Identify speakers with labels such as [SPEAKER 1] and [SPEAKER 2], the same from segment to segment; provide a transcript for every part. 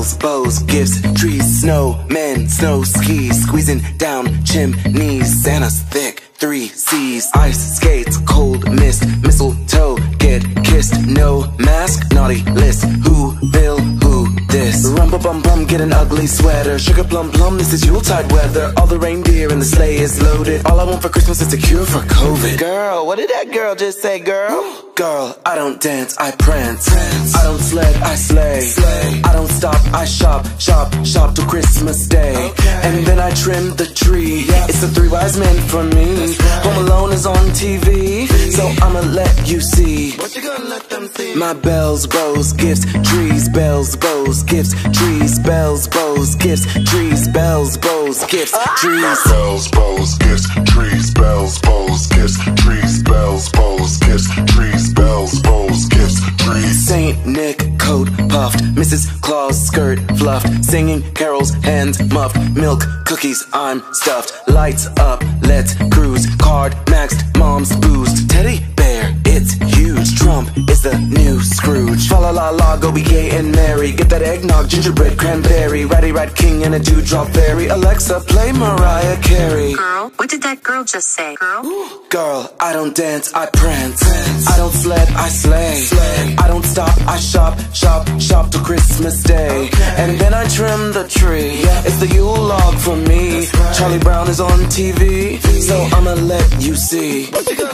[SPEAKER 1] bells, bows, gifts, trees, snowmen, snow skis, squeezing down chimneys. Santa's thick, 3 C's, ice skates, cold mist, mistletoe, get kissed, no mask, naughty list, who will who this? Rumba bum bum, get an ugly sweater, sugar plum plum, this is Yuletide weather. All the reindeer in the sleigh is loaded. All I want for Christmas is a cure for COVID. Girl, what did that girl just say, girl? Girl, I don't dance, I prance. I don't sled, I slay. I don't stop, I shop till Christmas Day. And then I trim the tree. It's the 3 wise men for me. Home Alone is on TV, so I'ma let you see. What you gonna let them see? My bells, bows, gifts, trees, bells, bows, gifts, trees, bells, bows, gifts, trees, bells, bows, gifts, trees.
[SPEAKER 2] Bells, bows, gifts, trees, bells, bows, gifts, trees, bells, bows, gifts, trees, bells, bows, gifts, trees.
[SPEAKER 1] Saint Nick coat puffed, Mrs. Claus skirt fluffed, singing carols, hands muffed, milk, cookies, I'm stuffed. Lights up, let's cruise, card maxed, mom's boozed. Teddy bear, it's huge. Trump is the new Scrooge. Fa la la la, go be gay and merry. Get that eggnog, gingerbread, cranberry, ratty rat king and a dewdrop fairy. Alexa, play Mariah Carey.
[SPEAKER 3] Girl, what did that girl just say? Girl?
[SPEAKER 1] Girl, I don't dance, I prance. I don't sled, I slay. I don't stop, I shop till Christmas Day. And then I trim the tree. It's the Yule log for me. Charlie Brown is on TV, so I'ma let you see.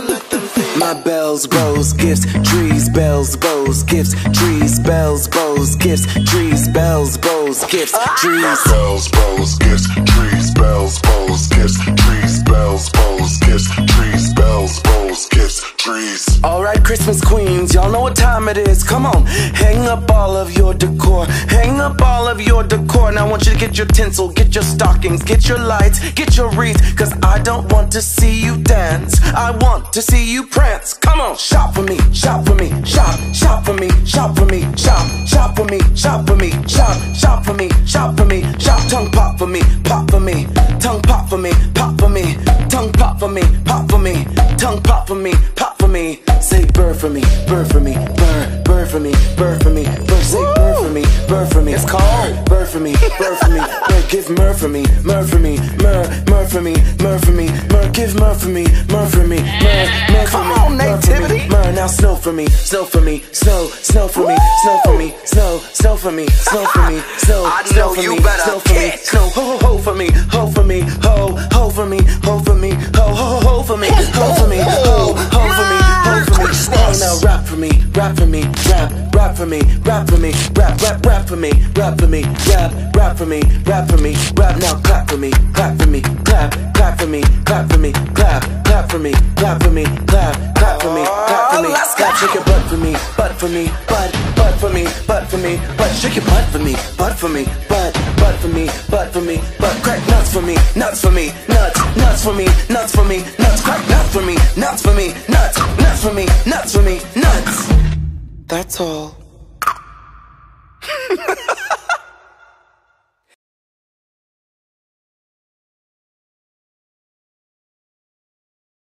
[SPEAKER 1] My bells, bows, gifts, trees, bells, bows, gifts, trees, bells, bows, gifts, trees, bells, bows, gifts, trees.
[SPEAKER 2] Bells, bows, gifts, trees, bells, bows, gifts, trees, bells, bows, gifts, trees, bells, bows, gifts, trees.
[SPEAKER 1] Alright, Christmas queens, y'all know what time it is. Come on, hang up all of your decor. Hang up all of your decor. Now I want you to get your tinsel, get your stockings, get your lights, get your wreaths. Cause I don't want to see you dance, I want to see you prance. Come on, shop for me, shop for me, shop for me, shop for me, shop for me, shop for me, shop for me, shop for me, shop. Tongue pop for me, pop for me, tongue pop for me, pop for me, tongue pop for me, pop for me, tongue pop for me, pop for me. Say burr for me, burr for me, burr for me, burr for me, burr. Say burr for me, burr for me. It's called burr for me, burr for me, burr. Give myrrh for me, myrrh for me, myrrh for me, myrrh for me, myrrh. Give myrrh for me, myrrh for me, myrrh for me. Come on, nativity. Myrrh, now snow for me, snow for me, snow for me, snow for me, snow for me, snow for me, snow.
[SPEAKER 4] I know you better
[SPEAKER 1] kick. Snow, ho for me, ho for me, ho for me, ho for me, ho for me, ho for me, ho for me, ho for me. Oh, now rap for me, rap for me, rap for me, rap for me, rap for me, rap for me, rap for me, rap for me, rap. Now clap for me, clap for me, clap for me, clap for me, clap for me, clap for me, clap for me, clap for me. Clap, shake your butt for me, butt for me, butt for me, butt for me, butt. Shake your butt for me, butt for me, butt for me, butt for me, butt. Crack nuts for me, nuts for me, nuts for me, nuts for me, nuts. Crack nuts for me, nuts for me, nuts for me, nuts for me, nuts. That's all.